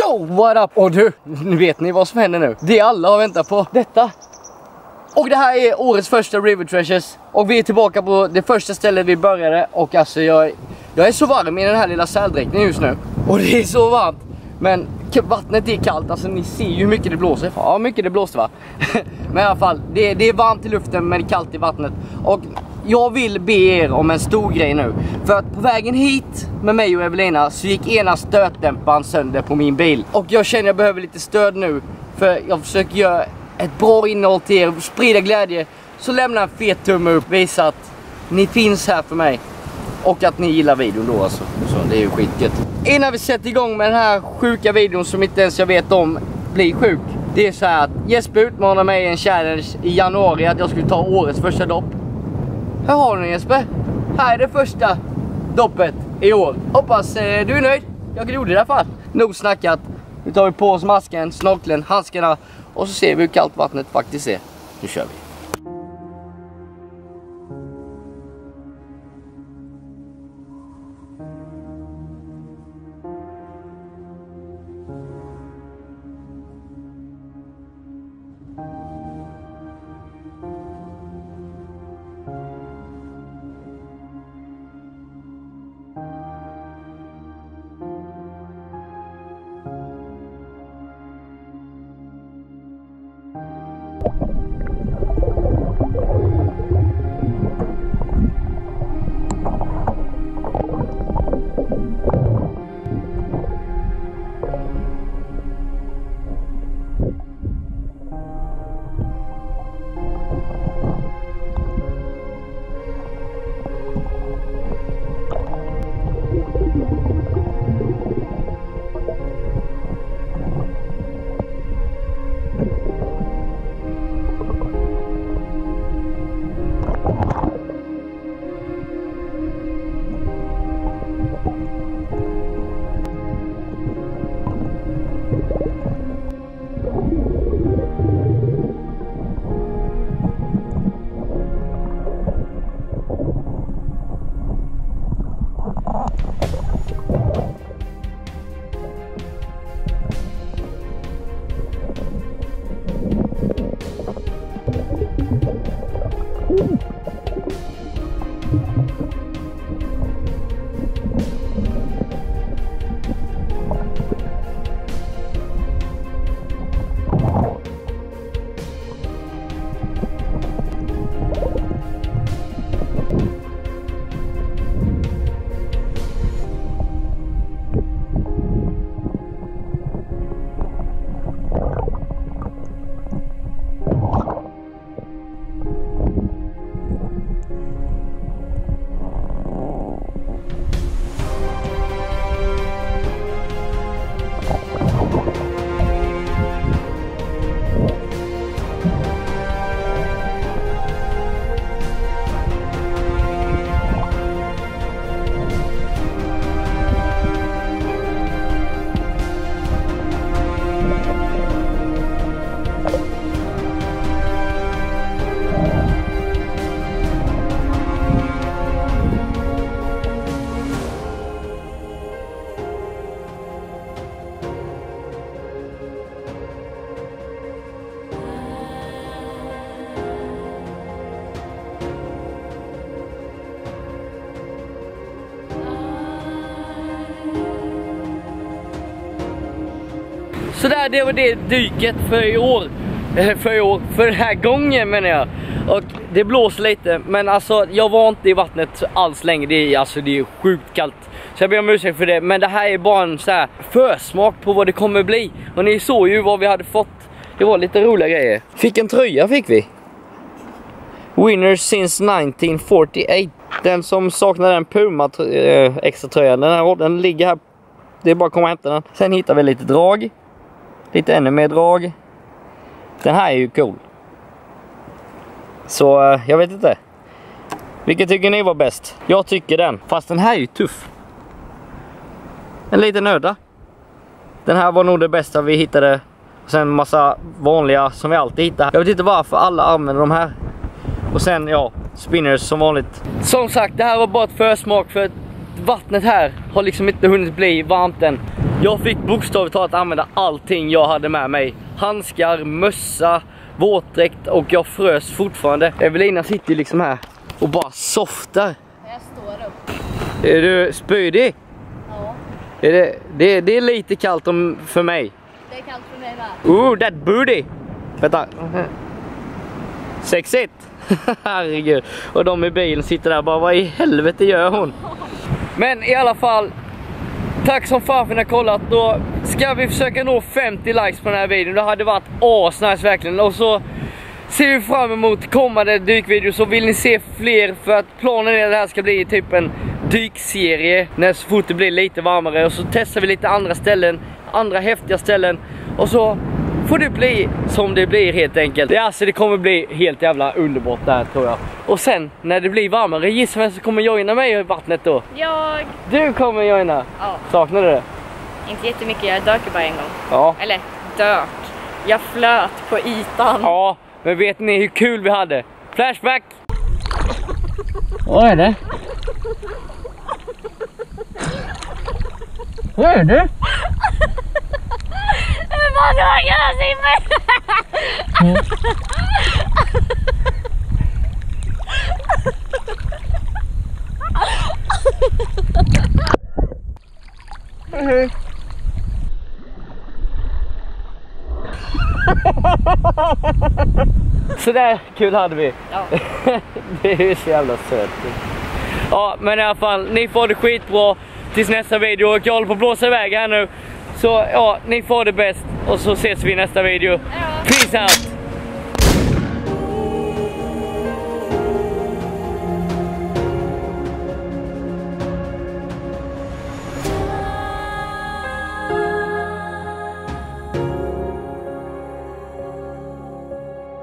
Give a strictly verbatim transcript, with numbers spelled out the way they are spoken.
Yo, what up? Och du, nu vet ni vad som händer nu. Det alla har väntat på. Detta. Och det här är årets första River Treasures. Och vi är tillbaka på det första stället vi började. Och alltså jag, jag är så varm i den här lilla säldräkten just nu. Och det är så varmt. Men vattnet är kallt, alltså ni ser ju hur mycket det blåser. Ja, mycket det blåste va. Men i alla fall, det, det är varmt i luften men kallt i vattnet. Och jag vill be er om en stor grej nu. För att på vägen hit med mig och Evelina så gick ena stötdämparen sönder på min bil. Och jag känner att jag behöver lite stöd nu. För jag försöker göra ett bra innehåll till er, sprida glädje. Så lämna en fet tumme upp, visa att ni finns här för mig. Och att ni gillar videon då alltså. Så det är ju skitgött. Innan vi sätter igång med den här sjuka videon som inte ens jag vet om blir sjuk. Det är så här att Jesper utmanade mig i en challenge i januari att jag skulle ta årets första dopp. Här har ni Jesper. Här är det första doppet i år. Hoppas eh, du är nöjd. Jag gjorde det i alla fall. Nog snackat. Nu tar vi på oss masken, snorkeln, handskarna. Och så ser vi hur kallt vattnet faktiskt är. Nu kör vi. Så där, det var det dyket för i år. För i år, för den här gången menar jag. Och det blåser lite, men alltså jag var inte i vattnet alls länge. Det är, alltså, det är sjukt kallt. Så jag ber om ursäkt för det. Men det här är bara en så här försmak på vad det kommer bli. Och ni såg ju vad vi hade fått. Det var lite roliga grejer. Fick en tröja fick vi. Winner since nineteen forty-eight. Den som saknar den Puma äh, extra tröjan, den här den ligger här. Det är bara att komma och hämta den. Sen hittar vi lite drag. Lite ännu mer drag. Den här är ju cool. Så äh, jag vet inte. Vilket tycker ni var bäst? Jag tycker den. Fast den här är ju tuff. En liten öda. Den här var nog det bästa vi hittade. Och sen massa vanliga som vi alltid hittar. Jag vet inte varför alla använder de här. Och sen ja, spinners som vanligt. Som sagt, det här var bara ett försmak för vattnet här har liksom inte hunnit bli varmt än. Jag fick bokstavligt talat använda allting jag hade med mig. Handskar, mössa, våtdräkt och jag frös fortfarande. Evelina sitter liksom här och bara softar. Jag står upp. Är du spydig? Ja. Är det, det, det är lite kallt om, för mig. Det är kallt för mig med. Ooh, that booty! Vänta. Sexigt! Herregud. Och de i bilen sitter där bara, vad i helvete gör hon? Men i alla fall, tack som fan för att ni har kollat. Då ska vi försöka nå femtio likes på den här videon. Det hade varit asnice verkligen. Och så ser vi fram emot kommande dykvideo. Så vill ni se fler, för att planen är att det här ska bli typ en dykserie när så fort det blir lite varmare. Och så testar vi lite andra ställen, andra häftiga ställen. Och så får det bli som det blir helt enkelt. Ja, alltså det kommer bli helt jävla underbart där tror jag. Och sen när det blir varmare, gissa vem som kommer joina mig i vattnet då? Jag. Du kommer joina? Ja. Saknar du det? Inte jättemycket, jag dök bara en gång. Ja. Eller dök. Jag flöt på ytan. Ja, men vet ni hur kul vi hade? Flashback! Vad är det? Vad är det? Vad har jag simmer? Mm. Så där kul hade vi. Ja. Det är så jävla sött. Ja, men i alla fall, ni får det skitbra tills nästa video. Och jag håller på att blåsa iväg här nu. Så ja, ni får det bäst. Och så ses vi i nästa video. Ja. Peace out!